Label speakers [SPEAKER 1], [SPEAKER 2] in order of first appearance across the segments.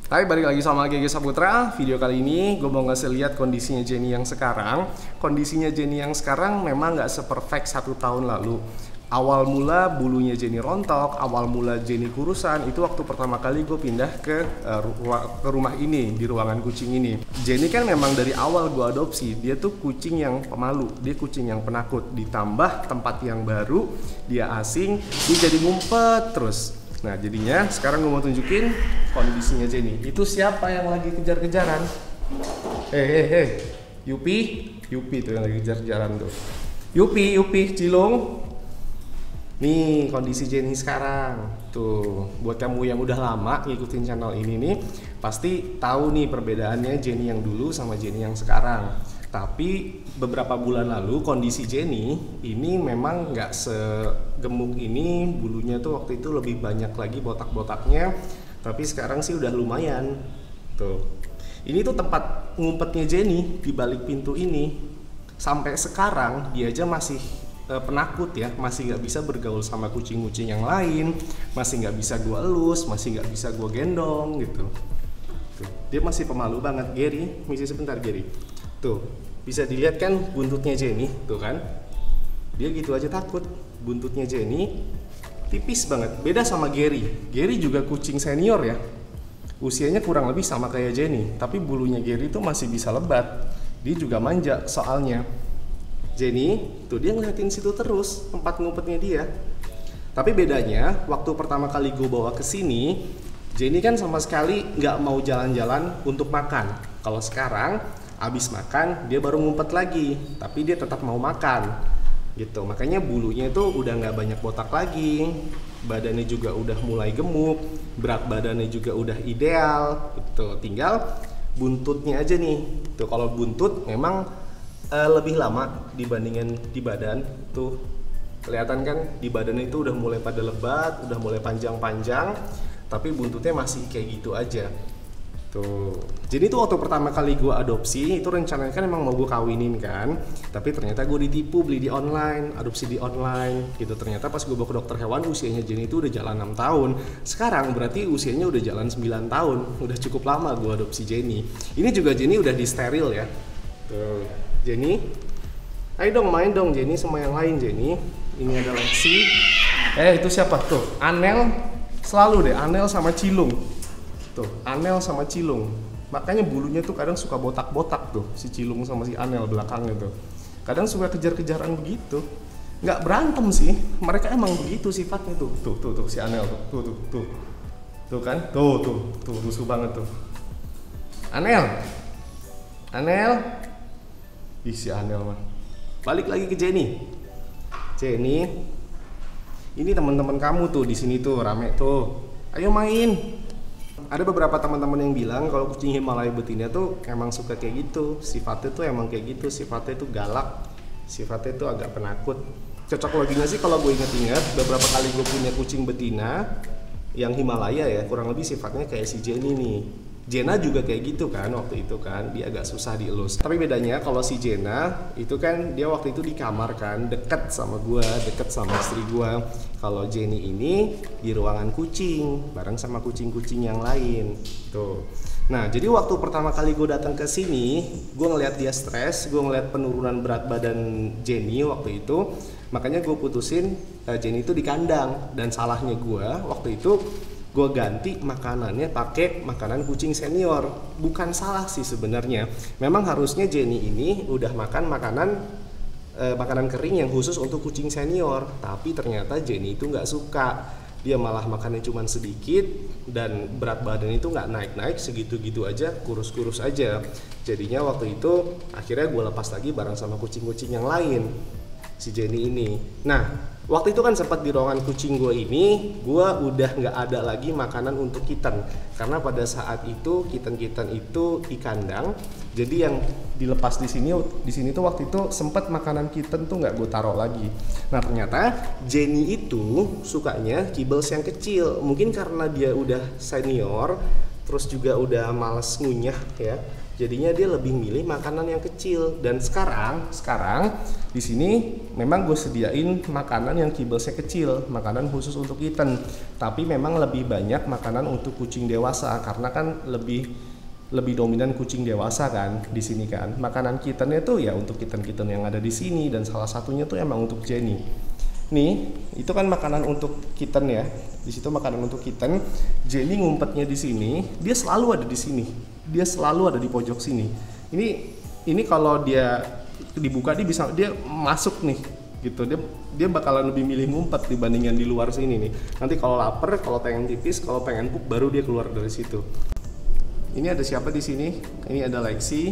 [SPEAKER 1] Hai, balik lagi sama GG Saputra. Video kali ini gue mau ngasih lihat kondisinya Jenny yang sekarang. Kondisinya Jenny yang sekarang memang nggak seperfect 1 tahun lalu. Awal mula bulunya Jenny rontok, awal mula Jenny kurusan, itu waktu pertama kali gue pindah ke rumah ini, di ruangan kucing ini. Jenny kan memang dari awal gue adopsi, dia tuh kucing yang pemalu, dia kucing yang penakut. Ditambah tempat yang baru, dia asing, dia jadi ngumpet terus. Nah jadinya sekarang gue mau tunjukin kondisinya Jenny. Itu siapa yang lagi kejar-kejaran? Yupi tuh yang lagi kejar-kejaran tuh. Yupi, Cilung. Nih kondisi Jenny sekarang. Tuh, buat kamu yang udah lama ngikutin channel ini nih, pasti tahu nih perbedaannya Jenny yang dulu sama Jenny yang sekarang. Tapi beberapa bulan lalu kondisi Jenny ini memang nggak segemuk ini, bulunya tuh waktu itu lebih banyak lagi botak-botaknya. Tapi sekarang sih udah lumayan. Tuh, ini tuh tempat ngumpetnya Jenny di balik pintu ini. Sampai sekarang dia aja masih penakut ya, masih nggak bisa bergaul sama kucing-kucing yang lain, masih nggak bisa gua elus, masih nggak bisa gua gendong gitu. Tuh, dia masih pemalu banget. Gary, misi sebentar Gary. Tuh, bisa dilihat kan buntutnya Jenny, tuh kan? Dia gitu aja takut. Buntutnya Jenny tipis banget, beda sama Gary. Gary juga kucing senior ya, usianya kurang lebih sama kayak Jenny, tapi bulunya Gary tuh masih bisa lebat. Dia juga manja soalnya. Jenny, tuh dia ngeliatin situ terus, tempat ngumpetnya dia. Tapi bedanya, waktu pertama kali gue bawa ke sini, Jenny kan sama sekali nggak mau jalan-jalan untuk makan. Kalau sekarang, abis makan, dia baru ngumpet lagi. Tapi dia tetap mau makan, gitu. Makanya bulunya itu udah nggak banyak botak lagi. Badannya juga udah mulai gemuk, berat badannya juga udah ideal, gitu. Tinggal buntutnya aja nih. Tuh kalau buntut memang lebih lama dibandingin di badan. Tuh kelihatan kan di badan itu udah mulai pada lebat, udah mulai panjang-panjang, tapi buntutnya masih kayak gitu aja. Tuh, jadi tuh waktu pertama kali gue adopsi itu rencananya kan emang mau gue kawinin kan, tapi ternyata gue ditipu beli di online, adopsi di online gitu. Ternyata pas gue bawa ke dokter hewan usianya Jenny itu udah jalan 6 tahun. Sekarang berarti usianya udah jalan 9 tahun, udah cukup lama gue adopsi Jenny. Ini juga Jenny udah di steril ya. Tuh Jenny, ayo dong main dong Jenny sama yang lain Jenny. Ini ada Lexi. Itu siapa tuh? Anel. Selalu deh Anel sama Cilung. Tuh Anel sama Cilung. Makanya bulunya tuh kadang suka botak-botak tuh si Cilung sama si Anel belakangnya tuh. Kadang suka kejar-kejaran begitu. Nggak berantem sih. Mereka emang begitu sifatnya tuh. Tuh si Anel tuh. Tuh kan? Tuh rusuh banget tuh. Anel. Ih, si Anel mah. Balik lagi ke Jenny. Jenny, ini teman-teman kamu tuh di sini tuh rame tuh. Ayo main. Ada beberapa teman-teman yang bilang kalau kucing Himalaya betina tuh emang suka kayak gitu. Sifatnya tuh emang kayak gitu. Sifatnya tuh galak. Sifatnya tuh agak penakut. Cocok loginya sih kalau gue inget-inget beberapa kali gue punya kucing betina yang Himalaya ya, kurang lebih sifatnya kayak si Jenny nih. Jenna juga kayak gitu kan waktu itu kan, dia agak susah dielus. Tapi bedanya kalau si Jenna itu kan dia waktu itu di kamar kan, deket sama gua, deket sama istri gua. Kalau Jenny ini di ruangan kucing bareng sama kucing-kucing yang lain tuh. Nah jadi waktu pertama kali gue datang ke sini, gue ngeliat dia stres, gue ngeliat penurunan berat badan Jenny waktu itu, makanya gue putusin Jenny itu di kandang. Dan salahnya gue waktu itu gue ganti makanannya pakai makanan kucing senior. Bukan salah sih sebenarnya. Memang harusnya Jenny ini udah makan makanan kering yang khusus untuk kucing senior. Tapi ternyata Jenny itu nggak suka. Dia malah makannya cuma sedikit dan berat badan itu nggak naik-naik, segitu-gitu aja, kurus-kurus aja. Jadinya waktu itu akhirnya gue lepas lagi bareng sama kucing-kucing yang lain, si Jenny ini. Nah waktu itu kan sempat di ruangan kucing gue ini, gue udah nggak ada lagi makanan untuk kitten. Karena pada saat itu kitten itu di kandang, jadi yang dilepas di sini tuh waktu itu sempat makanan kitten tuh nggak gue taruh lagi. Nah ternyata Jenny itu sukanya kibbles yang kecil. Mungkin karena dia udah senior, terus juga udah males ngunyah ya. Jadinya dia lebih milih makanan yang kecil. Dan sekarang di sini memang gue sediain makanan yang kibelnya kecil, makanan khusus untuk kitten. Tapi memang lebih banyak makanan untuk kucing dewasa karena kan lebih dominan kucing dewasa kan di sini kan. Makanan kittennya tuh ya untuk kitten yang ada di sini, dan salah satunya tuh emang untuk Jenny. Nih, itu kan makanan untuk kitten ya. Di situ makanan untuk kitten. Jenny ngumpetnya di sini, dia selalu ada di sini. Dia selalu ada di pojok sini. Ini kalau dia dibuka dia masuk nih gitu. Dia bakalan lebih milih ngumpet dibandingkan di luar sini nih. Nanti kalau lapar, kalau pengen pipis, kalau pengen pup baru dia keluar dari situ. Ini ada siapa di sini? Ini ada Lexi.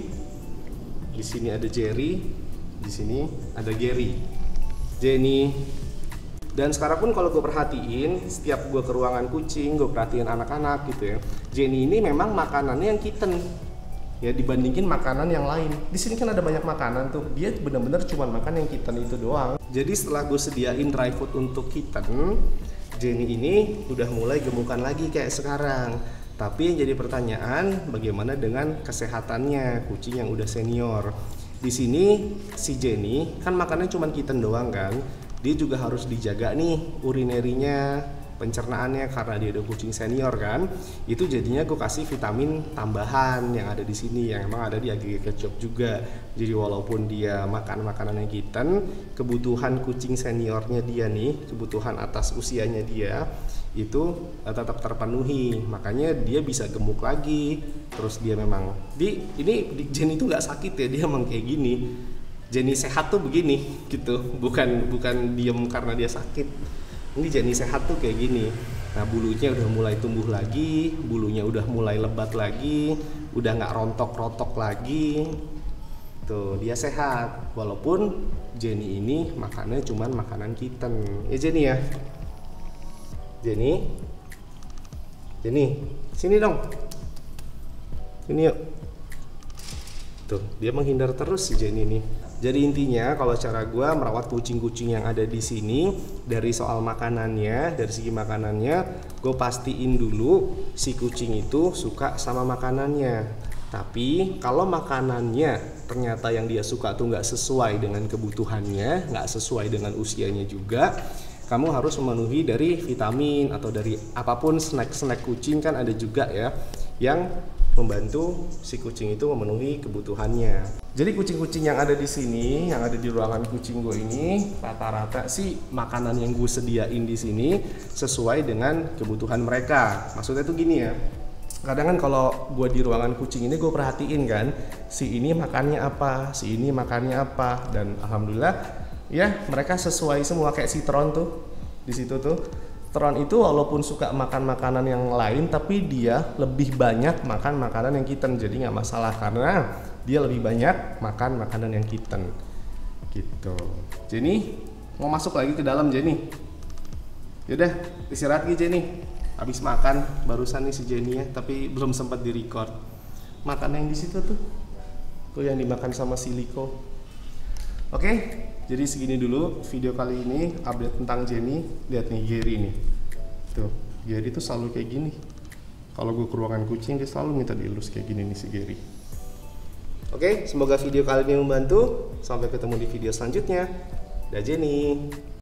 [SPEAKER 1] Di sini ada Jerry. Di sini ada Gary. Jenny. Dan sekarang pun kalau gue perhatiin, setiap gue ke ruangan kucing, gue perhatiin anak-anak gitu ya. Jenny ini memang makanannya yang kitten ya dibandingin makanan yang lain. Di sini kan ada banyak makanan tuh. Dia benar-benar cuma makan yang kitten itu doang. Jadi setelah gue sediain dry food untuk kitten, Jenny ini udah mulai gemukan lagi kayak sekarang. Tapi yang jadi pertanyaan, bagaimana dengan kesehatannya kucing yang udah senior? Di sini si Jenny kan makannya cuma kitten doang kan. Dia juga harus dijaga nih urinerinya, pencernaannya karena dia udah kucing senior kan. Itu jadinya gue kasih vitamin tambahan yang ada di sini yang emang ada di aggregate shop juga. Jadi walaupun dia makan makanan yang kitten, kebutuhan kucing seniornya dia nih, kebutuhan atas usianya dia itu tetap terpenuhi. Makanya dia bisa gemuk lagi. Terus dia memang ini Jenny itu nggak sakit ya, dia emang kayak gini. Jenny sehat tuh begini gitu, bukan diem karena dia sakit. Ini Jenny sehat tuh kayak gini. Nah bulunya udah mulai tumbuh lagi, bulunya udah mulai lebat lagi, udah nggak rontok-rontok lagi. Tuh dia sehat, walaupun Jenny ini makannya cuman makanan kitten. Ya Jenny ya, Jenny, sini dong, sini yuk. Tuh dia menghindar terus si Jenny ini. Jadi intinya kalau cara gue merawat kucing-kucing yang ada di sini, dari soal makanannya, dari segi makanannya, gue pastiin dulu si kucing itu suka sama makanannya. Tapi kalau makanannya ternyata yang dia suka tuh nggak sesuai dengan kebutuhannya, nggak sesuai dengan usianya juga, kamu harus memenuhi dari vitamin atau dari apapun snack kucing kan ada juga ya, yang membantu si kucing itu memenuhi kebutuhannya. Jadi kucing-kucing yang ada di sini, yang ada di ruangan kucing gue ini, rata-rata sih makanan yang gue sediain di sini sesuai dengan kebutuhan mereka. Maksudnya tuh gini ya, kadang kan kalau gue di ruangan kucing ini gue perhatiin kan, si ini makannya apa, si ini makannya apa, dan alhamdulillah ya mereka sesuai semua. Kayak si Tron tuh di situ tuh. Tron itu walaupun suka makan makanan yang lain, tapi dia lebih banyak makan makanan yang kitten. Jadi nggak masalah karena dia lebih banyak makan makanan yang kitten gitu. Jenny mau masuk lagi ke dalam Jenny. Yaudah istirahat lagi Jenny. Habis makan barusan nih si Jenny ya, tapi belum sempat di record. Makan yang di situ tuh yang dimakan sama si Liko. Oke, jadi segini dulu video kali ini update tentang Jenny. Lihat nih Gary nih. Tuh, Gary tuh selalu kayak gini. Kalau gue ke ruangan kucing dia selalu minta dielus kayak gini nih si Gary. Oke, semoga video kali ini membantu. Sampai ketemu di video selanjutnya. Dah Jenny.